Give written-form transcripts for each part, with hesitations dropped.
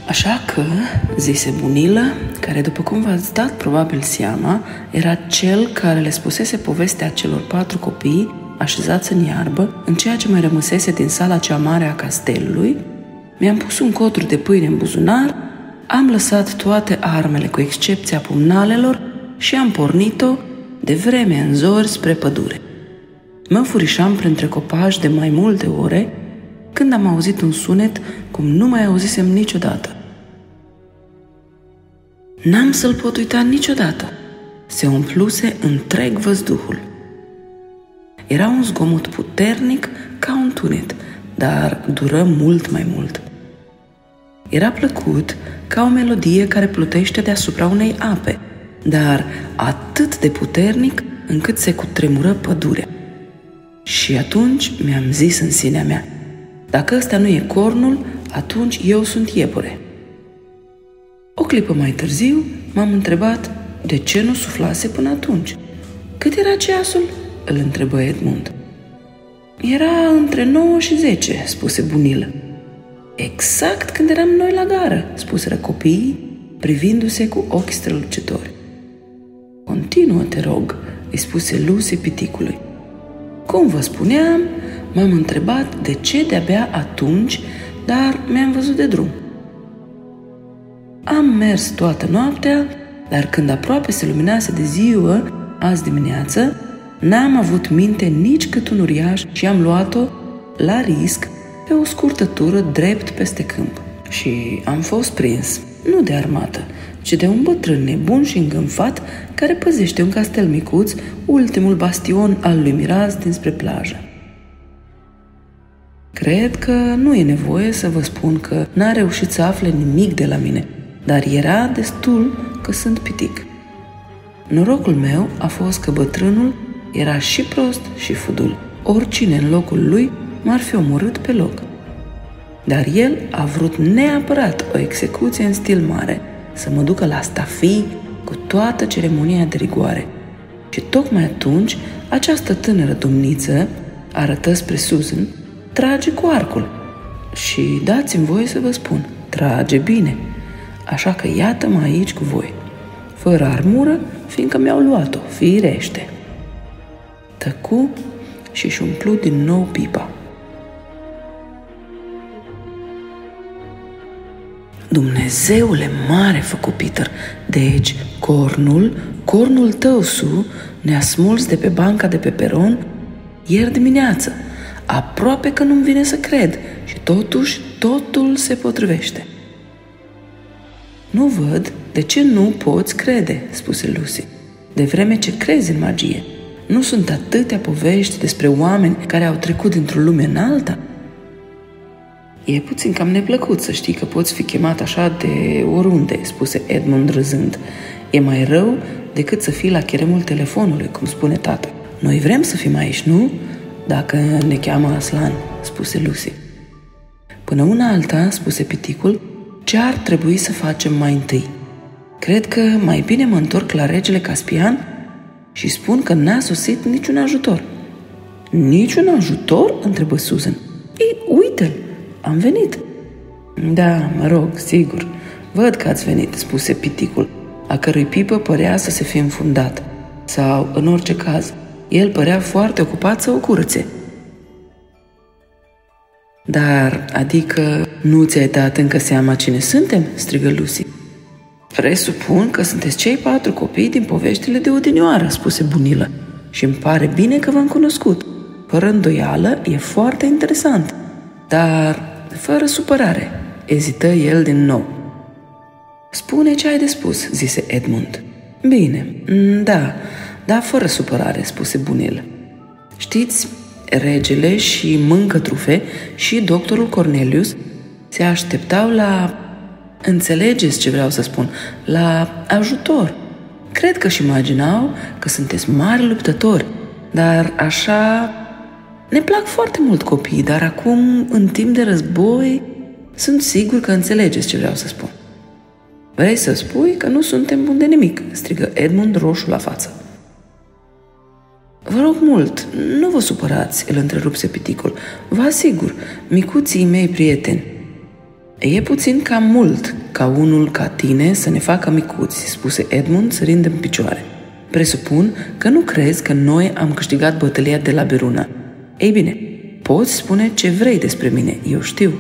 Așa că, zise bunilă, care după cum v-ați dat probabil seama, era cel care le spusese povestea celor 4 copii așezați în iarbă, în ceea ce mai rămăsese din sala cea mare a castelului, mi-am pus un cotru de pâine în buzunar, am lăsat toate armele cu excepția pumnalelor și am pornit-o de vreme în zori spre pădure. Mă furișam printre copaci de mai multe ore când am auzit un sunet cum nu mai auzisem niciodată. N-am să-l pot uita niciodată. Se umpluse întreg văzduhul. Era un zgomot puternic ca un tunet, dar dură mult mai mult. Era plăcut ca o melodie care plutește deasupra unei ape, dar atât de puternic încât se cutremură pădurea. Și atunci mi-am zis în sinea mea, dacă ăsta nu e cornul, atunci eu sunt iepure. O clipă mai târziu m-am întrebat de ce nu suflase până atunci. Cât era ceasul? Îl întrebă Edmund. Era între 9 și 10, spuse bunilă. Exact când eram noi la gară, spuseră copiii, privindu-se cu ochi strălucitori. Continuă, te rog, îi spuse Lucy piticului. Cum vă spuneam, m-am întrebat de ce de-abia atunci, dar mi-am văzut de drum. Am mers toată noaptea, dar când aproape se luminase de ziua, azi dimineață, n-am avut minte nici cât un uriaș și am luat-o, la risc, pe o scurtătură drept peste câmp. Și am fost prins, nu de armată, ci de un bătrân nebun și îngânfat care păzește un castel micuț, ultimul bastion al lui Miraz dinspre plajă. Cred că nu e nevoie să vă spun că n-a reușit să afle nimic de la mine, dar era destul că sunt pitic. Norocul meu a fost că bătrânul era și prost și fudul. Oricine în locul lui m-ar fi omorât pe loc. Dar el a vrut neapărat o execuție în stil mare, să mă ducă la stafii cu toată ceremonia de rigoare. Și tocmai atunci, această tânără domniță, arătă spre Susan, trage cu arcul. Și dați-mi voie să vă spun, trage bine. Așa că iată-mă aici cu voi, fără armură, fiindcă mi-au luat-o, firește. Tăcu și-și umplu din nou pipa. Dumnezeule mare, făcu Peter, deci cornul tău, Su, ne-a smuls de pe banca de pe peron ieri dimineață. Aproape că nu-mi vine să cred și totuși totul se potrivește. Nu văd de ce nu poți crede, spuse Lucy, de vreme ce crezi în magie. Nu sunt atâtea povești despre oameni care au trecut dintr-o lume în alta? E puțin cam neplăcut să știi că poți fi chemat așa de oriunde, spuse Edmund râzând. E mai rău decât să fii la cheremul telefonului, cum spune tata. Noi vrem să fim aici, nu? Dacă ne cheamă Aslan, spuse Lucy. Până una alta, spuse piticul, ce ar trebui să facem mai întâi? Cred că mai bine mă întorc la regele Caspian și spun că n-a sosit niciun ajutor. Niciun ajutor? Întrebă Susan. Ei, uite-l, am venit. Da, mă rog, sigur. Văd că ați venit, spuse piticul, a cărui pipă părea să se fie înfundat. Sau, în orice caz, el părea foarte ocupat să o curățe. Dar, adică, nu ți-ai dat încă seama cine suntem? Strigă Lucy. Presupun că sunteți cei 4 copii din poveștile de odinioară, spuse bunilă, și îmi pare bine că v-am cunoscut. Fără îndoială, e foarte interesant. Dar, fără supărare, ezită el din nou. Spune ce ai de spus, zise Edmund. Bine, da, fără supărare, spuse bunilă. Știți, regele și Mâncătrufe și doctorul Cornelius se așteptau la... Înțelegeți ce vreau să spun? La ajutor. Cred că își imaginau că sunteți mari luptători, dar așa... Ne plac foarte mult copiii, dar acum, în timp de război, sunt sigur că înțelegeți ce vreau să spun. Vrei să spui că nu suntem buni de nimic, strigă Edmund roșu la față. Vă rog mult, nu vă supărați, îl întrerupse piticul. Vă asigur, micuții mei prieteni. E puțin cam mult ca unul ca tine să ne facă micuți, spuse Edmund sărind în picioare. Presupun că nu crezi că noi am câștigat bătălia de la Beruna. Ei bine, poți spune ce vrei despre mine, eu știu.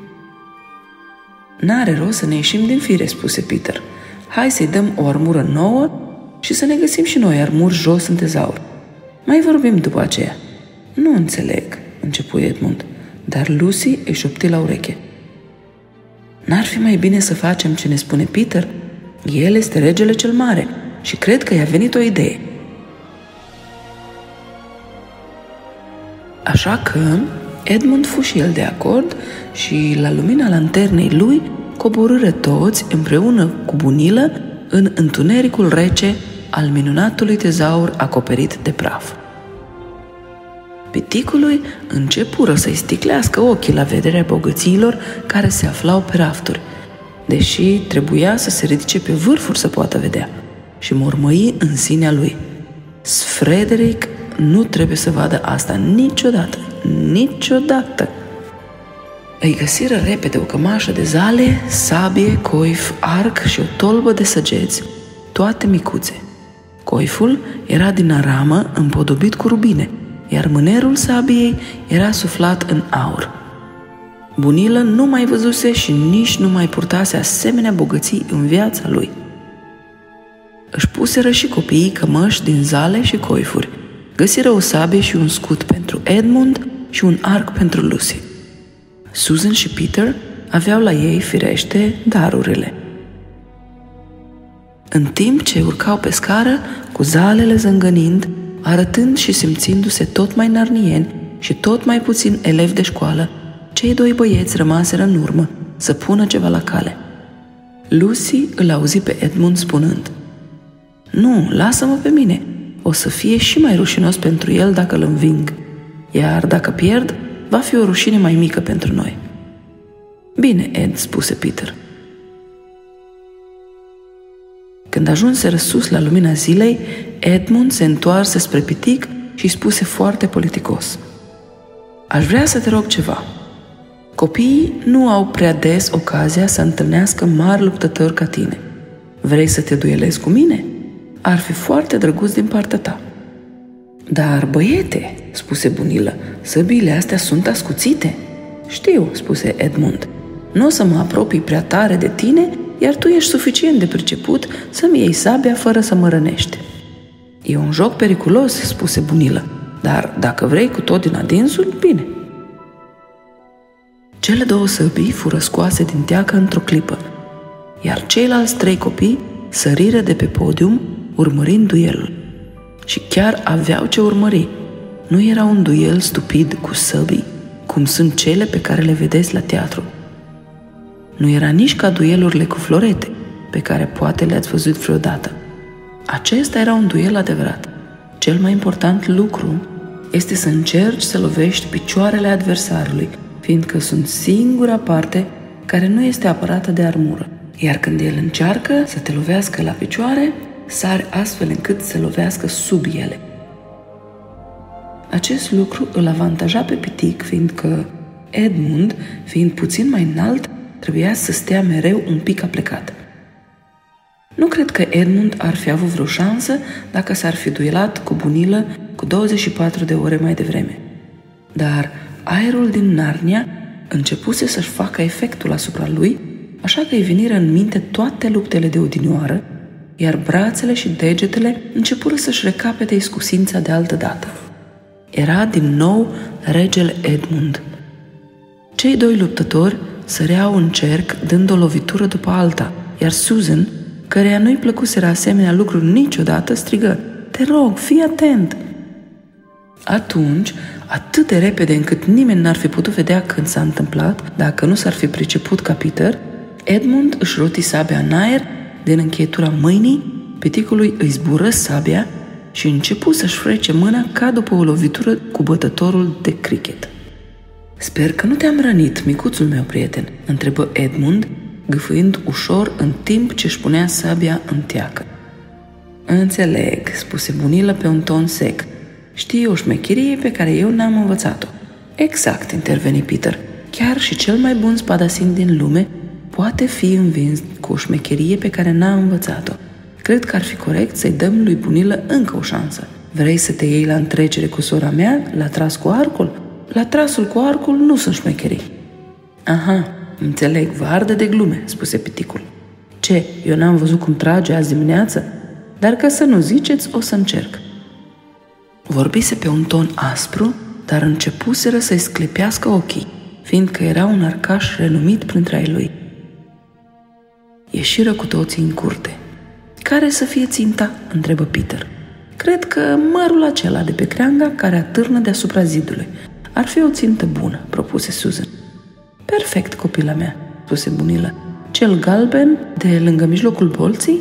N-are rost să ne ieșim din fire, spuse Peter. Hai să-i dăm o armură nouă și să ne găsim și noi armuri jos în tezaur. Mai vorbim după aceea. Nu înțeleg, începu Edmund, dar Lucy îi șopti la ureche. N-ar fi mai bine să facem ce ne spune Peter? El este regele cel mare și cred că i-a venit o idee. Așa că Edmund fu și el de acord și la lumina lanternei lui coborâre toți împreună cu Bunilă în întunericul rece al minunatului tezaur acoperit de praf. Piticului începură să-i sticlească ochii la vederea bogățiilor care se aflau pe rafturi, deși trebuia să se ridice pe vârfuri să poată vedea, și mormăi în sinea lui: Frederick nu trebuie să vadă asta niciodată, niciodată. Îi găsiră repede o cămașă de zale, sabie, coif, arc și o tolbă de săgeți, toate micuțe. Coiful era din aramă împodobit cu rubine, iar mânerul sabiei era suflat în aur. Bunilă nu mai văzuse și nici nu mai purtase asemenea bogății în viața lui. Își puseră și copiii cămăși din zale și coifuri. Găsiră o sabie și un scut pentru Edmund și un arc pentru Lucy. Susan și Peter aveau la ei, firește, darurile. În timp ce urcau pe scară, cu zalele zângănind, arătând și simțindu-se tot mai narnieni și tot mai puțin elevi de școală, cei doi băieți rămaseră în urmă să pună ceva la cale. Lucy îl auzi pe Edmund spunând: Nu, lasă-mă pe mine, o să fie și mai rușinos pentru el dacă îl înving, iar dacă pierd, va fi o rușine mai mică pentru noi. Bine, Ed, spuse Peter. Când ajunseră sus la lumina zilei, Edmund se întoarse spre pitic și spuse foarte politicos: Aș vrea să te rog ceva. Copiii nu au prea des ocazia să întâlnească mari luptători ca tine. Vrei să te duelezi cu mine? Ar fi foarte drăguț din partea ta. Dar, băiete, spuse Bunilă, săbiile astea sunt ascuțite. Știu, spuse Edmund. Nu o să mă apropii prea tare de tine, iar tu ești suficient de priceput să-mi iei sabia fără să mă rănești. E un joc periculos, spuse Bunilă, dar dacă vrei cu tot din adinsul, bine. Cele două săbii fură scoase din teacă într-o clipă, iar ceilalți 3 copii săriră de pe podium, urmărind duelul. Și chiar aveau ce urmări. Nu era un duel stupid cu săbii, cum sunt cele pe care le vedeți la teatru. Nu era nici ca duelurile cu florete, pe care poate le-ați văzut vreodată. Acesta era un duel adevărat. Cel mai important lucru este să încerci să lovești picioarele adversarului, fiindcă sunt singura parte care nu este apărată de armură. Iar când el încearcă să te lovească la picioare, sari astfel încât să lovească sub ele. Acest lucru îl avantaja pe pitic, fiindcă Edmund, fiind puțin mai înalt, trebuia să stea mereu un pic aplecat. Nu cred că Edmund ar fi avut vreo șansă dacă s-ar fi duelat cu Bunilă cu 24 de ore mai devreme. Dar aerul din Narnia începuse să-și facă efectul asupra lui, așa că îi veniră în minte toate luptele de odinioară, iar brațele și degetele începură să-și recapete iscusința de altă dată. Era din nou regele Edmund. Cei 2 luptători săreau în cerc dând o lovitură după alta, iar Susan, căreia nu-i plăcuseră asemenea lucruri niciodată, strigă: Te rog, fii atent! Atunci, atât de repede încât nimeni n-ar fi putut vedea când s-a întâmplat, dacă nu s-ar fi priceput ca Peter, Edmund își roti sabia în aer, din încheietura mâinii, piticului îi zbură sabia și începu să-și frece mâna ca după o lovitură cu bătătorul de cricket. Sper că nu te-am rănit, micuțul meu prieten, întrebă Edmund, gâfâind ușor în timp ce își punea sabia în teacă. Înțeleg, spuse Bunilă pe un ton sec. Știi o șmecherie pe care eu n-am învățat-o. Exact, interveni Peter. Chiar și cel mai bun spadasin din lume poate fi învins cu o șmecherie pe care n-a învățat-o. Cred că ar fi corect să-i dăm lui Bunilă încă o șansă. Vrei să te iei la întrecere cu sora mea, la tras cu arcul? La trasul cu arcul nu sunt șmecherii. Aha, înțeleg, vă arde de glume, spuse piticul. Ce, eu n-am văzut cum trage azi dimineață? Dar ca să nu ziceți, o să încerc. Vorbise pe un ton aspru, dar începuseră să-i sclipească ochii, fiindcă era un arcaș renumit printre ai lui. Ieșiră cu toții în curte. Care să fie ținta? Întrebă Peter. Cred că mărul acela de pe creanga care atârnă deasupra zidului. Ar fi o țintă bună, propuse Susan. Perfect, copila mea, spuse Bunilă. Cel galben de lângă mijlocul bolții?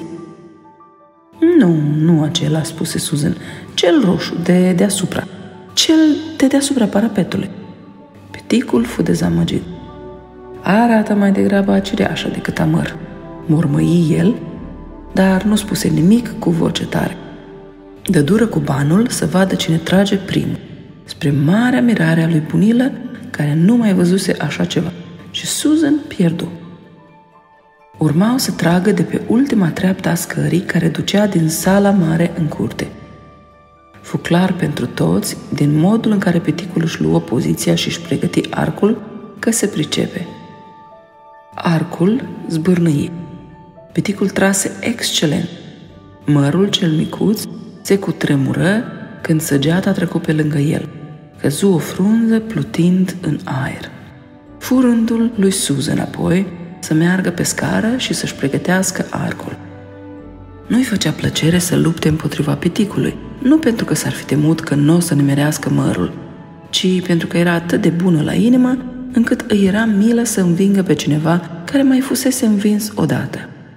Nu acela, spuse Susan. Cel roșu, de deasupra. Cel de deasupra parapetului. Piticul fu dezamăgit. Arată mai degrabă a cireașă decât a măr, mormăi el, dar nu spuse nimic cu voce tare. Dădură cu banul să vadă cine trage primul, spre marea mirare a lui Bunilă, care nu mai văzuse așa ceva, și Susan pierdu. Urmau să tragă de pe ultima treaptă a scării care ducea din sala mare în curte. Fu clar pentru toți, din modul în care piticul își luă poziția și își pregăti arcul, că se pricepe. Arcul zbârnăi. Piticul trase excelent. Mărul cel micuț se cutremură când săgeata trecu pe lângă el. Căzu o frunză plutind în aer. Fu rândul lui Susan apoi să meargă pe scară și să-și pregătească arcul. Nu-i făcea plăcere să lupte împotriva piticului, nu pentru că s-ar fi temut că nu o să nimerească mărul, ci pentru că era atât de bună la inimă, încât îi era milă să învingă pe cineva care mai fusese învins odată.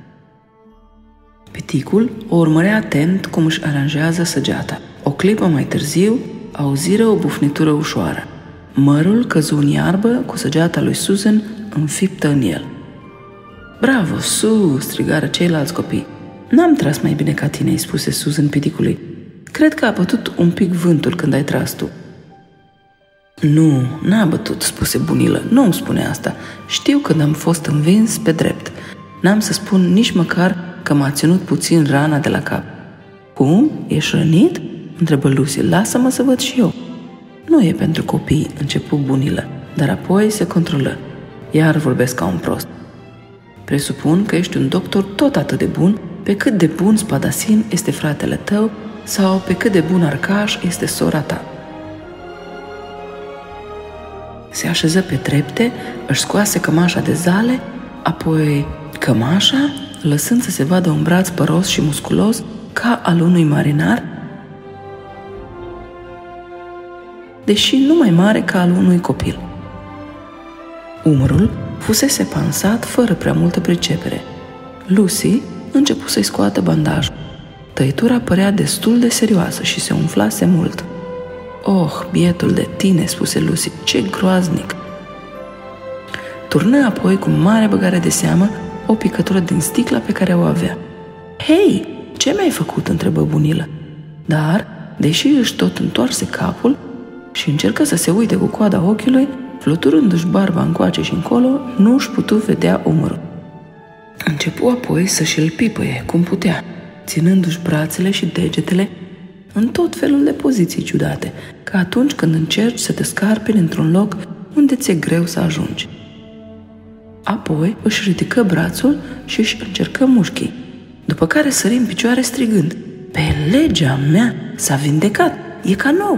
Piticul o urmărea atent cum își aranjează săgeata. O clipă mai târziu, auziră o bufnitură ușoară. Mărul căzu în iarbă cu săgeata lui Susan înfiptă în el. Bravo, Sue!" strigară ceilalți copii. N-am tras mai bine ca tine," îi spuse Susan piticului. Cred că a bătut un pic vântul când ai tras tu." Nu, n-a bătut," spuse Bunilă. Nu îmi spune asta. Știu când am fost învins pe drept. N-am să spun nici măcar că m-a ținut puțin rana de la cap." Cum? Ești rănit?" întrebă Lucy. Lasă-mă să văd și eu." Nu e pentru copii," începu Bunilă, dar apoi se controlă. Iar vorbesc ca un prost. Presupun că ești un doctor tot atât de bun pe cât de bun spadasin este fratele tău sau pe cât de bun arcaș este sora ta." Se așeză pe trepte, își scoase cămașa de zale, apoi cămașa, lăsând să se vadă un braț păros și musculos ca al unui marinar, deși nu mai mare ca al unui copil. Umărul fusese pansat fără prea multă pricepere. Lucy începu să-i scoată bandajul. Tăitura părea destul de serioasă și se umflase mult. Oh, bietul de tine," spuse Lucy, ce groaznic!" Turnă apoi cu mare băgare de seamă o picătură din sticla pe care o avea. Hei, ce mi-ai făcut?" întrebă Bunilă. Dar, deși își tot întoarse capul și încercă să se uite cu coada ochiului, fluturându-și barba încoace și încolo, nu își putu vedea umărul. Începu apoi să-și îl pipăie cum putea, ținându-și brațele și degetele în tot felul de poziții ciudate, ca atunci când încerci să te scarpini într-un loc unde ți-e greu să ajungi. Apoi își ridică brațul și își încercă mușchii, după care sări în picioare strigând: Pe legea mea, s-a vindecat, e ca nou!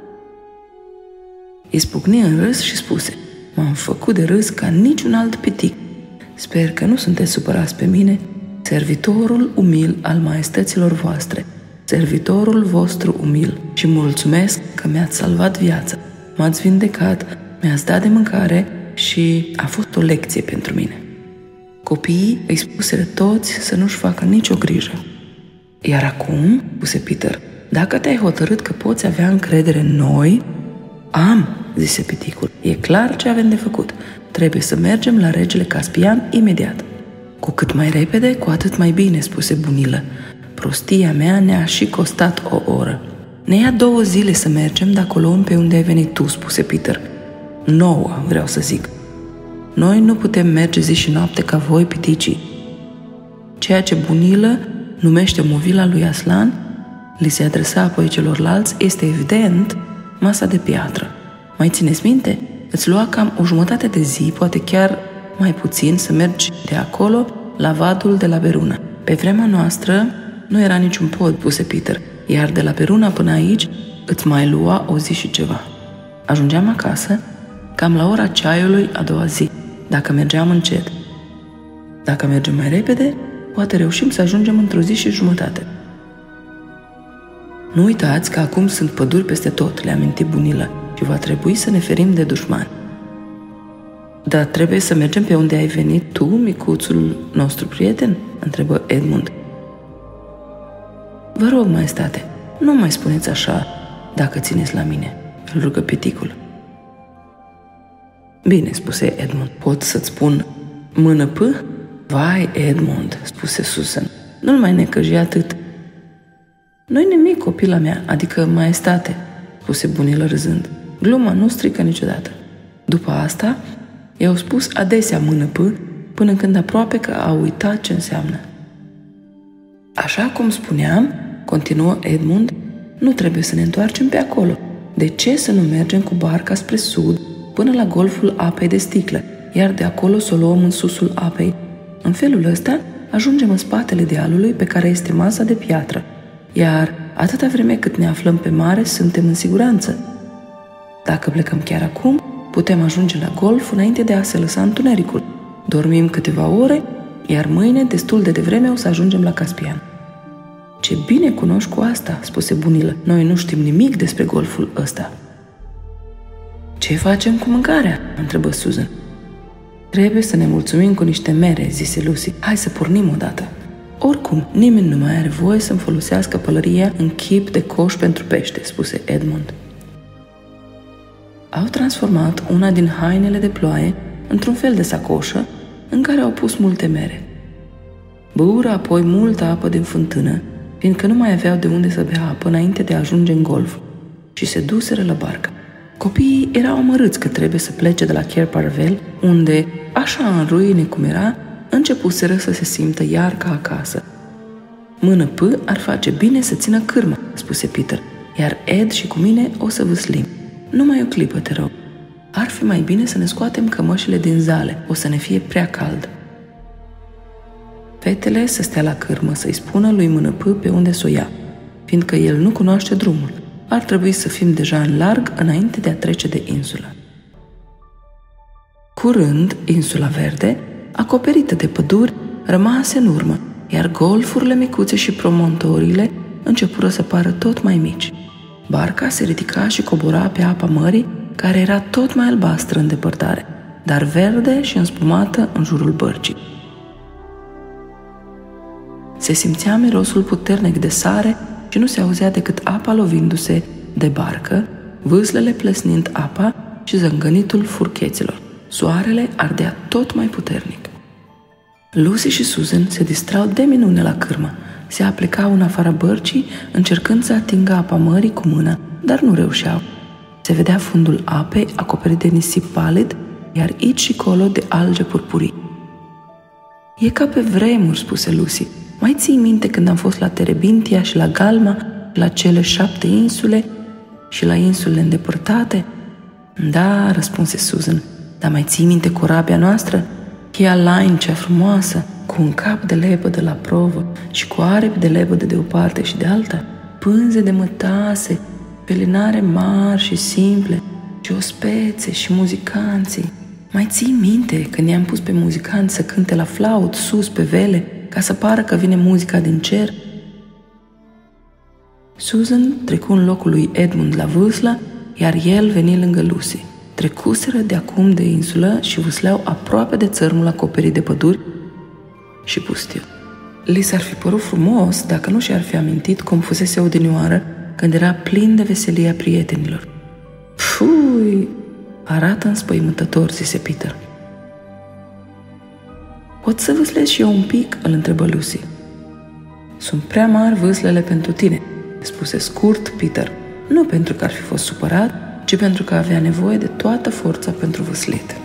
Izbucni în râs și spuse: M-am făcut de râs ca niciun alt pitic. Sper că nu sunteți supărați pe mine, servitorul umil al maestăților voastre, servitorul vostru umil, și mulțumesc că mi-ați salvat viața, m-ați vindecat, mi-ați dat de mâncare și a fost o lecție pentru mine. Copiii îi spuseră toți să nu-și facă nicio grijă. Iar acum, spuse Peter, dacă te-ai hotărât că poți avea încredere în noi... Am, zise piticul, e clar ce avem de făcut. Trebuie să mergem la regele Caspian imediat. Cu cât mai repede, cu atât mai bine, spuse Bunilă. Prostia mea ne-a și costat o oră. Ne ia 2 zile să mergem dacă o luăm pe unde ai venit tu, spuse Peter. 9, vreau să zic. Noi nu putem merge zi și noapte ca voi, piticii. Ceea ce bunilă numește movila lui Aslan, li se adresa apoi celorlalți, este evident masa de piatră. Mai țineți minte? Îți lua cam o jumătate de zi, poate chiar mai puțin, să mergi de acolo la vadul de la Beruna. Pe vremea noastră nu era niciun pod, puse Peter, iar de la Beruna până aici îți mai lua o zi și ceva. Ajungeam acasă cam la ora ceaiului a doua zi, dacă mergeam încet. Dacă mergem mai repede, poate reușim să ajungem într-o zi și jumătate. Nu uitați că acum sunt păduri peste tot, le-a amintit bunilă, și va trebui să ne ferim de dușmani. Dar trebuie să mergem pe unde ai venit tu, micuțul nostru prieten? Întrebă Edmund. Vă rog, maestate, nu mai spuneți așa dacă țineți la mine, îl rugă piticul. Bine, spuse Edmund, pot să-ți spun mână P? Vai, Edmund, spuse Susan, nu-l mai necăji atât. Nu-i nimic, copila mea, adică maestate, spuse bunilă râzând. Gluma nu strică niciodată. După asta, i-au spus adesea mână P, până când aproape că a uitat ce înseamnă. Așa cum spuneam, continuă Edmund, nu trebuie să ne întoarcem pe acolo. De ce să nu mergem cu barca spre sud, până la golful apei de sticlă, iar de acolo să o luăm în susul apei? În felul ăsta, ajungem în spatele dealului pe care este masa de piatră, iar atâta vreme cât ne aflăm pe mare, suntem în siguranță. Dacă plecăm chiar acum, putem ajunge la golf înainte de a se lăsa întunericul. Dormim câteva ore, iar mâine, destul de devreme, o să ajungem la Caspian. Ce bine cunoști cu asta, spuse bunilă. Noi nu știm nimic despre golful ăsta. Ce facem cu mâncarea? Întrebă Susan. Trebuie să ne mulțumim cu niște mere, zise Lucy. Hai să pornim odată. Oricum, nimeni nu mai are voie să-mi folosească pălăria în chip de coș pentru pește, spuse Edmund. Au transformat una din hainele de ploaie într-un fel de sacoșă în care au pus multe mere. Băură apoi multă apă din fântână, fiindcă nu mai aveau de unde să bea apă înainte de a ajunge în golf, și se duseră la barcă. Copiii erau amărâți că trebuie să plece de la Cair Paravel, unde, așa în ruine cum era, începuseră să se simtă iar ca acasă. Mână P ar face bine să țină cârma, spuse Peter, iar Ed și cu mine o să vâslim. Numai o clipă, te rog. Ar fi mai bine să ne scoatem cămășile din zale, o să ne fie prea cald. Fetele să stea la cârmă să-i spună lui Mână P pe unde s-o ia, fiindcă el nu cunoaște drumul. Ar trebui să fim deja în larg înainte de a trece de insulă. Curând, insula verde, acoperită de păduri, rămase în urmă, iar golfurile micuțe și promontoriile începură să pară tot mai mici. Barca se ridica și cobora pe apa mării, care era tot mai albastră în depărtare, dar verde și înspumată în jurul bărcii. Se simțea mirosul puternic de sare și nu se auzea decât apa lovindu-se de barcă, vâslele plesnind apa și zângănitul furcheților. Soarele ardea tot mai puternic. Lucy și Susan se distrau de minune la cârmă. Se aplecau în afara bărcii, încercând să atingă apa mării cu mâna, dar nu reușeau. Se vedea fundul apei acoperit de nisip palid, iar aici și colo de alge purpurii. E ca pe vremuri, spuse Lucy. Mai ții minte când am fost la Terebintia și la Galma, la cele 7 insule și la insulele îndepărtate? Da, răspunse Susan, dar mai ții minte corabia noastră? Kia Line, cea frumoasă, cu un cap de lepădă la provă și cu aripi de lepădă de o parte și de alta, pânze de mătase, pelinare mari și simple, și ospețe și muzicanții. Mai ții minte când i-am pus pe muzicanți să cânte la flaut sus pe vele, ca să pară că vine muzica din cer? Susan trecu în locul lui Edmund la vâslă, iar el veni lângă Lucy. Trecuseră de acum de insulă și vâsleau aproape de țărmul acoperit de păduri și pustiu. Li s-ar fi părut frumos dacă nu și-ar fi amintit cum fusese odinioară când era plin de veselia prietenilor. Fui! Arată înspăimântător, zise Peter. Pot să vâslesc și eu un pic? Îl întrebă Lucy. Sunt prea mari vâslele pentru tine, spuse scurt Peter, nu pentru că ar fi fost supărat, ci pentru că avea nevoie de toată forța pentru vâslit.